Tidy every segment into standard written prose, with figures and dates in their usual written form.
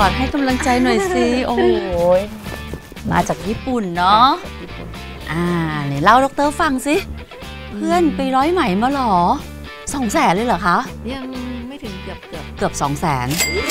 อดให้กำลังใจหน่อยสิโอ้ยมาจากญี่ปุ่นเนาะเนี่ยเล่าดร.ฟังสิเพื่อนไปร้อยไหมมาหรอ200,000เลยเหรอคะยังไม่ถึงเกือบ 200,000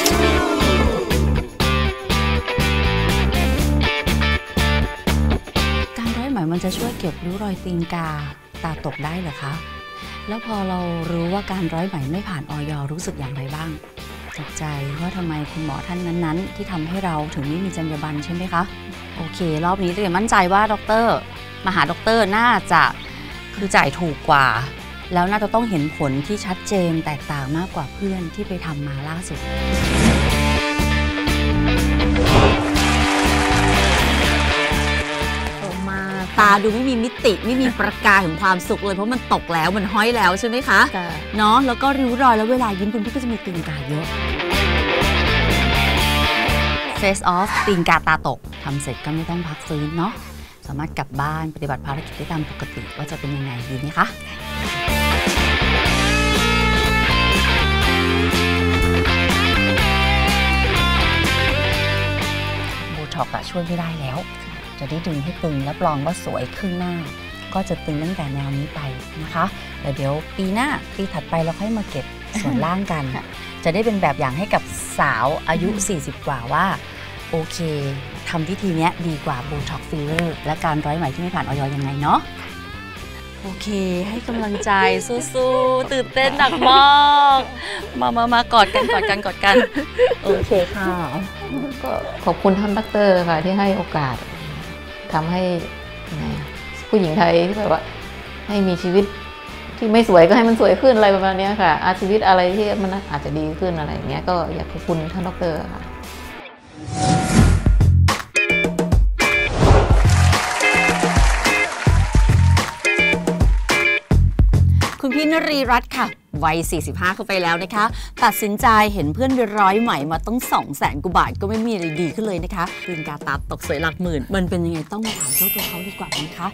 การร้อยไหมมันจะช่วยเก็บริ้วรอยตีนกาตาตกได้เหรอคะแล้วพอเรารู้ว่าการร้อยไหมไม่ผ่านอย.รู้สึกอย่างไรบ้างตกใจว่าทำไมคุณหมอท่านนั้นๆที่ทำให้เราถึงไม่มีจรรยาบรรณใช่ไหมคะโอเครอบนี้เตรียมมั่นใจว่าดร.มาหาดร.น่าจะคือจ่ายถูกกว่าแล้วน่าจะต้องเห็นผลที่ชัดเจนแตกต่างมากกว่าเพื่อนที่ไปทำมาล่าสุดตาดูไม่มีมิติไม่มีประกายของความสุขเลยเพราะมันตกแล้วมันห้อยแล้วใช่ไหมคะเนาะแล้วก็ริ้วรอยแล้วเวลายิ้มคุณพี่ก็จะมีตีนกาเยอะ Face off ตีนกาตาตกทำเสร็จก็ไม่ต้องพักฟื้นเนาะสามารถกลับบ้านปฏิบัติภารกิจได้ตามปกติว่าจะเป็นยังไงดีไหมคะโบท็อกซ์ช่วยไม่ได้แล้วจะได้ดึงให้ตึงรับรองว่าสวยครึ่งหน้าก็จะตึงตั้งแต่แนวนี้ไปนะคะแล้วเดี๋ยวปีหน้าปีถัดไปเราค่อยมาเก็บส่วนล่างกัน จะได้เป็นแบบอย่างให้กับสาวอายุ40กว่าว่าโอเคทำวิธีนี้ดีกว่าโบท็อกซ์ฟิลเลอร์และการร้อยไหมที่ไม่ผ่านอย.ยังไงเนาะโอเคให้กำลังใจสู้ๆตื่นเต้นหนักมากมากอดกันโอเคค่ะก็ขอบคุณท่านดร.ค่ะที่ให้โอกาสทำให้ผู้หญิงไทยที่แบบว่าให้มีชีวิตที่ไม่สวยก็ให้มันสวยขึ้นอะไรประมาณนี้ค่ะชีวิตอะไรที่มันอาจจะดีขึ้นอะไรอย่างเงี้ยก็อยากขอบคุณท่านดร.ค่ะคุณพี่นรีรัตน์ค่ะวัย45เข้าไปแล้วนะคะตัดสินใจเห็นเพื่อนไปร้อยไหมมาต้อง200,000 กว่าบาทก็ไม่มีอะไรดีขึ้นเลยนะคะตีนกาตาตกสวยหลักหมื่นมันเป็นยังไงต้องมาถามเจ้าตัวเขาดีกว่านะคะ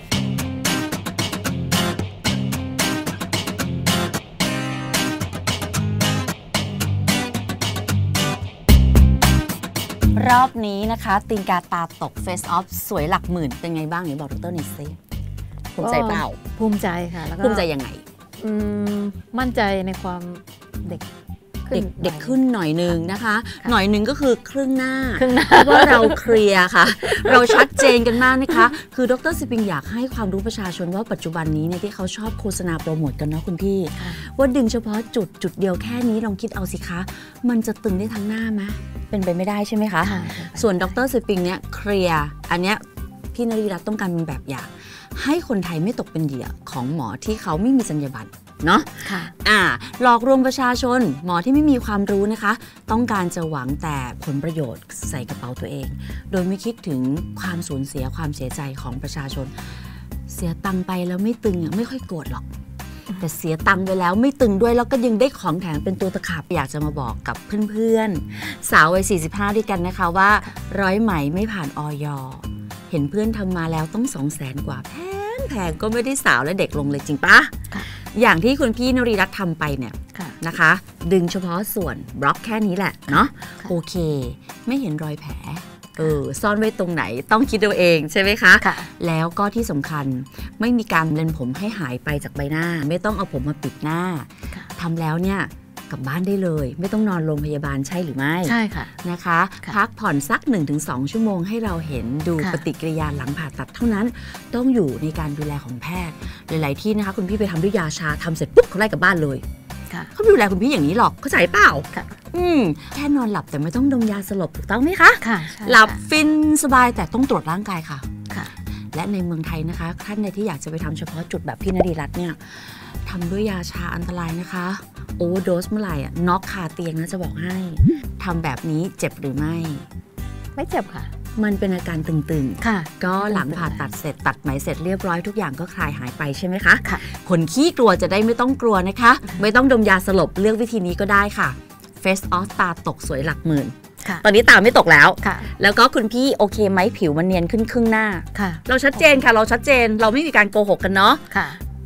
รอบนี้นะคะตีนกาตาตก Face off สวยหลักหมื่นเป็นไงบ้างเนี่ยบอกดร.นิสซี่ภูมิใจเปล่าภูมิใจค่ะแล้วก็ภูมิใจยังไงมั่นใจในความเด็กขึ้นหน่อยนึงนะคะหน่อยนึงก็คือครึ่งหน้าเพราะว่าเราเคลียร์ค่ะเราชัดเจนกันมากนะคะคือดร.สปริงอยากให้ความรู้ประชาชนว่าปัจจุบันนี้เนี่ยที่เขาชอบโฆษณาโปรโมทกันเนาะคุณพี่ว่าดึงเฉพาะจุดเดียวแค่นี้ลองคิดเอาสิคะมันจะตึงได้ทั้งหน้าไหมเป็นไปไม่ได้ใช่ไหมคะส่วนดร.สปริงเนี่ยเคลียร์อันเนี้ยพี่นรีรัตน์ต้องการเป็นแบบอย่างให้คนไทยไม่ตกเป็นเหยื่อของหมอที่เขาไม่มีจรรยาบรรณเนาะหลอกลวงประชาชนหมอที่ไม่มีความรู้นะคะต้องการจะหวังแต่ผลประโยชน์ใส่กระเป๋าตัวเองโดยไม่คิดถึงความสูญเสียความเสียใจของประชาชนเสียตังค์ไปแล้วไม่ตึงไม่ค่อยโกรธหรอกแต่เสียตังค์ไปแล้วไม่ตึงด้วยแล้วก็ยังได้ของแถมเป็นตัวตะขาบอยากจะมาบอกกับเพื่อนๆสาววัย45ด้วยกันนะคะว่าร้อยไหมไม่ผ่านอย.เห็นเพื่อนทำมาแล้วต้อง200,000 กว่าแพงก็ไม่ได้สาวและเด็กลงเลยจริงปะอย่างที่คุณพี่นรีรัตน์ทำไปเนี่ยนะคะดึงเฉพาะส่วนบล็อกแค่นี้แหละเนาะโอเคไม่เห็นรอยแผลซ่อนไว้ตรงไหนต้องคิดเอาเองใช่ไหมคะแล้วก็ที่สำคัญไม่มีการเล็มผมให้หายไปจากใบหน้าไม่ต้องเอาผมมาปิดหน้าทำแล้วเนี่ยกลับบ้านได้เลยไม่ต้องนอนโรงพยาบาลใช่หรือไม่ใช่ค่ะนะคะพักผ่อนสัก 1-2 ชั่วโมงให้เราเห็นดูปฏิกิริยาหลังผ่าตัดเท่านั้นต้องอยู่ในการดูแลของแพทย์หลายๆที่นะคะคุณพี่ไปทำด้วยยาชาทำเสร็จปุ๊บเขาไล่กลับบ้านเลยเขาไม่ดูแลคุณพี่อย่างนี้หรอกเข้าใจเปล่าแค่นอนหลับแต่ไม่ต้องดมยาสลบถูกต้องไหมคะหลับฟินสบายแต่ต้องตรวจร่างกายค่ะและในเมืองไทยนะคะท่านใดที่อยากจะไปทำเฉพาะจุดแบบพี่นรีรัตน์เนี่ยทำด้วยยาชาอันตรายนะคะโอเวอร์โดสเมื่อไหร่น็อกคาเตียงนะจะบอกให้ทำแบบนี้เจ็บหรือไม่เจ็บค่ะมันเป็นอาการตึงๆก็หลังผ่าตัดเสร็จตัดไหมเสร็จเรียบร้อยทุกอย่างก็คลายหายไปใช่ไหมคะคนขี้กลัวจะได้ไม่ต้องกลัวนะคะไม่ต้องดมยาสลบเลือกวิธีนี้ก็ได้ค่ะ Face off ตาตกสวยหลักหมื่นตอนนี้ตาไม่ตกแล้วแล้วก็คุณพี่โอเคไหมผิวมันเนียนขึ้นครึ่งหน้าเราชัดเจนค่ะเราชัดเจนเราไม่มีการโกหกกันเนาะ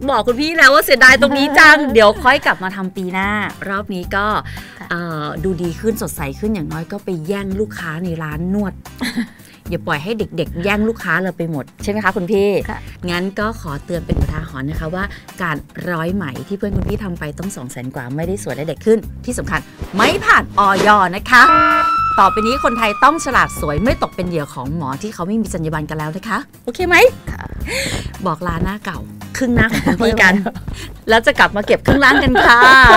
บอกคุณพี่แล้วว่าเสียดายตรงนี้จัง เดี๋ยวค่อยกลับมาทำปีหน้ารอบนี้ก็ดูดีขึ้นสดใสขึ้นอย่างน้อยก็ไปแย่งลูกค้าในร้านนวด อย่าปล่อยให้เด็กๆแย่งลูกค้าเราไปหมดใช่ไหมคะคุณพี่งั้นก็ขอเตือนเป็นอุทาหรณ์นะคะว่าการร้อยไหมที่เพื่อนคุณพี่ทำไปต้อง200,000 กว่าไม่ได้สวยและเด็กขึ้นที่สำคัญไม่ผ่านอย.นะคะต่อไปนี้คนไทยต้องฉลาดสวยไม่ตกเป็นเหยื่อของหมอที่เขาไม่มีจรรยาบรรณกันแล้วนะคะโอเคไหมบอกลาหน้าเก่าครึ่งหน้าของคุณพี่กัน แล้วจะกลับมาเก็บครึ่งล่างกันค่ะ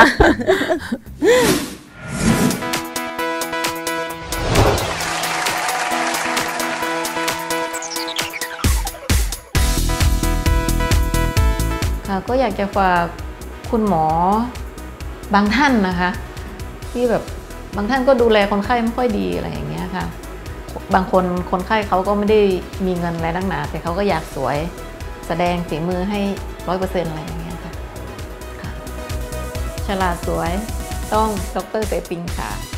ก็อยากจะฝากคุณหมอบางท่านนะคะที่แบบบางท่านก็ดูแลคนไข้ไม่ค่อยดีอะไรอย่างเงี้ยค่ะบางคนไข้เขาก็ไม่ได้มีเงินอะไรนักหนาแต่เขาก็อยากสวยแสดงฝีมือให้ 100% อะไรอย่างเงี้ยค่ะฉลาดสวยต้องดร.เสปิงค่ะ